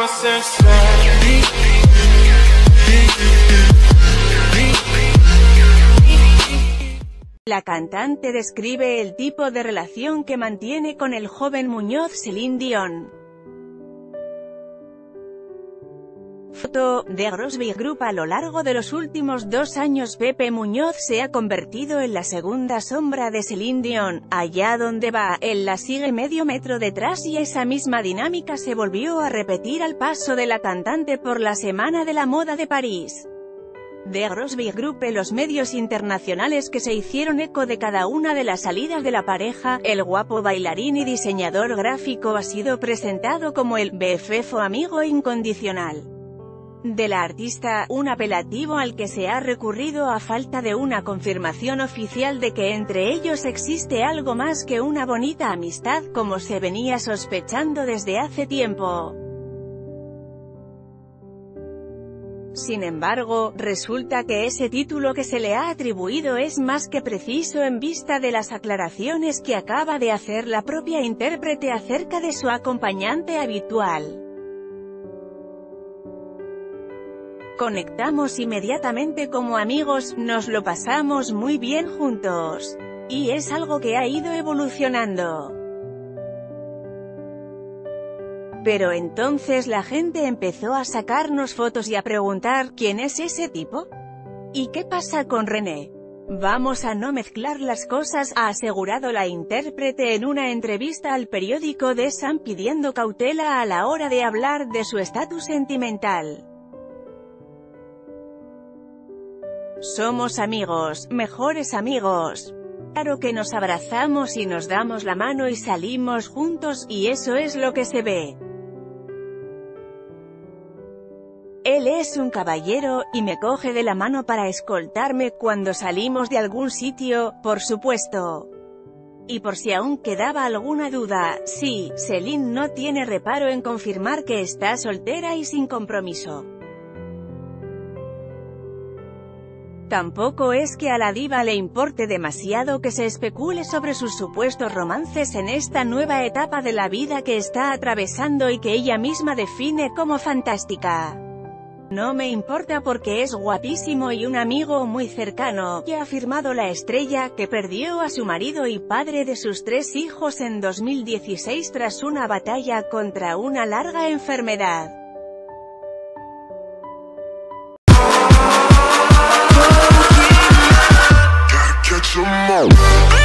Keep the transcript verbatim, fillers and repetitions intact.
La cantante describe el tipo de relación que mantiene con el joven Muñoz Celine Dion. Foto, The Crosby Group. A lo largo de los últimos dos años Pepe Muñoz se ha convertido en la segunda sombra de Celine Dion. Allá donde va, él la sigue medio metro detrás y esa misma dinámica se volvió a repetir al paso de la cantante por la Semana de la Moda de París. The Crosby Group. Los medios internacionales que se hicieron eco de cada una de las salidas de la pareja, el guapo bailarín y diseñador gráfico ha sido presentado como el B F F o amigo incondicional de la artista, un apelativo al que se ha recurrido a falta de una confirmación oficial de que entre ellos existe algo más que una bonita amistad, como se venía sospechando desde hace tiempo. Sin embargo, resulta que ese título que se le ha atribuido es más que preciso en vista de las aclaraciones que acaba de hacer la propia intérprete acerca de su acompañante habitual. Conectamos inmediatamente como amigos, nos lo pasamos muy bien juntos. Y es algo que ha ido evolucionando. Pero entonces la gente empezó a sacarnos fotos y a preguntar, ¿quién es ese tipo? ¿Y qué pasa con René? Vamos a no mezclar las cosas, ha asegurado la intérprete en una entrevista al periódico The Sun, pidiendo cautela a la hora de hablar de su estatus sentimental. Somos amigos, mejores amigos. Claro que nos abrazamos y nos damos la mano y salimos juntos, y eso es lo que se ve. Él es un caballero, y me coge de la mano para escoltarme cuando salimos de algún sitio, por supuesto. Y por si aún quedaba alguna duda, sí, Celine no tiene reparo en confirmar que está soltera y sin compromiso. Tampoco es que a la diva le importe demasiado que se especule sobre sus supuestos romances en esta nueva etapa de la vida que está atravesando y que ella misma define como fantástica. No me importa porque es guapísimo y un amigo muy cercano, que ha afirmado la estrella, que perdió a su marido y padre de sus tres hijos en dos mil dieciséis tras una batalla contra una larga enfermedad. Catch 'em all.